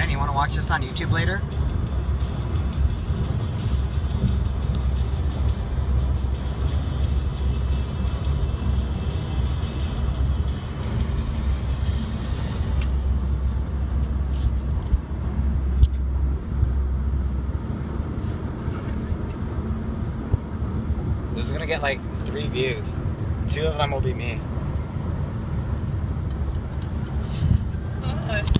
Ryan, you want to watch this on YouTube later? This is gonna get like 3 views. 2 of them will be me.